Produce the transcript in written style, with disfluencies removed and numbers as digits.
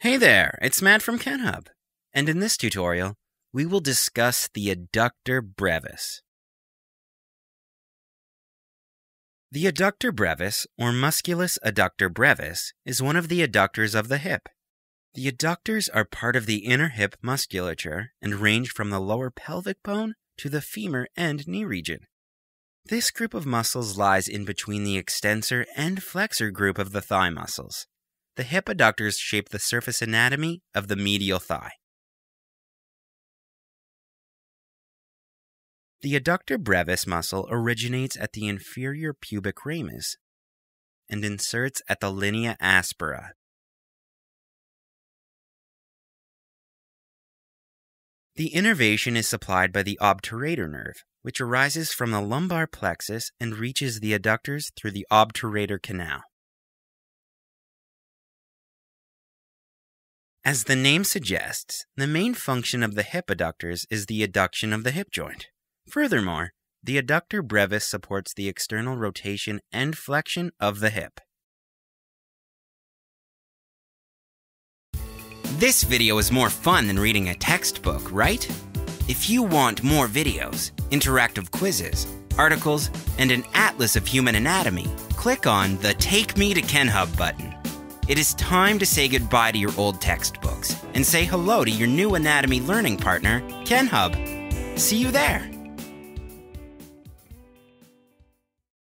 Hey there, it's Matt from Kenhub, and in this tutorial, we will discuss the Adductor Brevis. The Adductor Brevis, or Musculus adductor brevis, is one of the adductors of the hip. The adductors are part of the inner hip musculature and range from the lower pelvic bone to the femur and knee region. This group of muscles lies in between the extensor and flexor group of the thigh muscles. The hip adductors shape the surface anatomy of the medial thigh. The adductor brevis muscle originates at the inferior pubic ramus and inserts at the linea aspera. The innervation is supplied by the obturator nerve, which arises from the lumbar plexus and reaches the adductors through the obturator canal. As the name suggests, the main function of the hip adductors is the adduction of the hip joint. Furthermore, the adductor brevis supports the external rotation and flexion of the hip. This video is more fun than reading a textbook, right? If you want more videos, interactive quizzes, articles, and an atlas of human anatomy, click on the Take Me to Kenhub button. It is time to say goodbye to your old textbooks and say hello to your new anatomy learning partner, Kenhub. See you there!